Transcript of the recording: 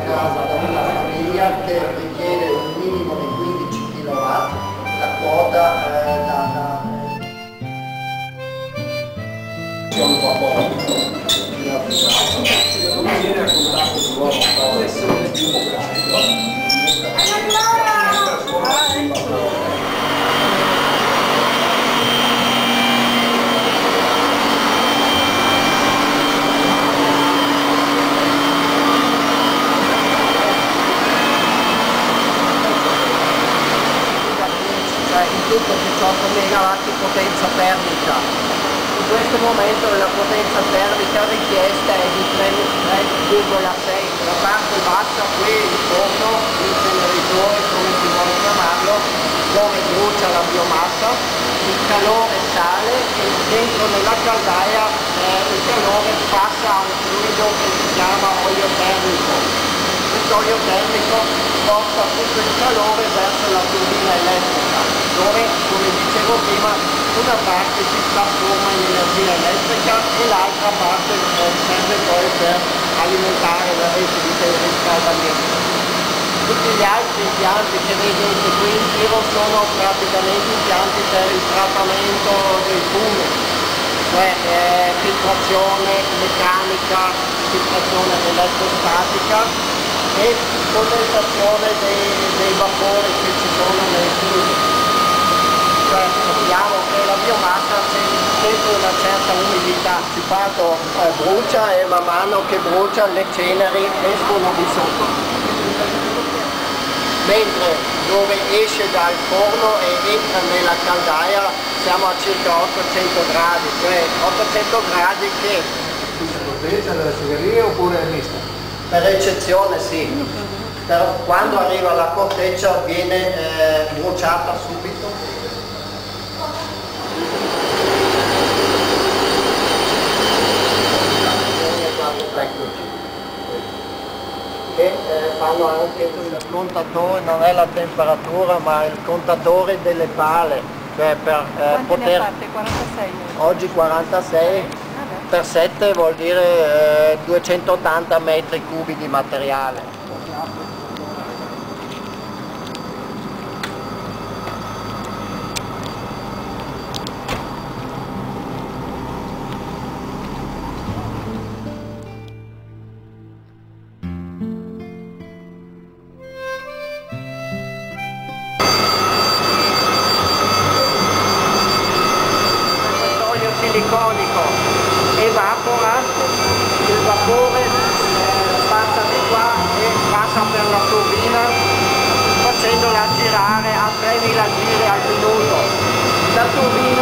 casa da una famiglia che richiede un minimo di 15 kW, la quota c'è un vapore, non viene a contatto sull'uomo, può essere più carico. In tutto 18 MW di potenza termica. In questo momento la potenza termica richiesta è di 3,6. La parte bassa qui è il forno, l'inceneritore, come si vuole chiamarlo, dove brucia la biomassa, il calore sale e dentro nella caldaia il calore passa a un fluido che si chiama olio termico. L'olio termico porta tutto il calore verso la turbina elettrica, dove, come dicevo prima, una parte si trasforma in energia elettrica e l'altra parte serve poi per alimentare la rete di riscaldamento. Tutti gli altri impianti che vedete qui in giro sono praticamente impianti per il trattamento dei fumi, cioè filtrazione meccanica, filtrazione elettrostatica e condensazione dei vapori che ci sono nei fluidi. Cioè sappiamo che la biomassa c'è sempre una certa umidità, il sipato brucia e man mano che brucia le ceneri escono di sotto. Mentre dove esce dal forno e entra nella caldaia siamo a circa 800 gradi, cioè 800 gradi che... Potenza della segheria oppure è mista? Per eccezione sì, però quando arriva la corteccia viene bruciata subito. Che fanno anche il contatore, non è la temperatura ma il contatore delle pale, cioè per poter... 46? Oggi 46. Per 7 vuol dire 280 metri cubi di materiale. L'olio siliconico evapora, il vapore passa di qua e passa per la turbina facendola girare a 3000 giri al minuto. La turbina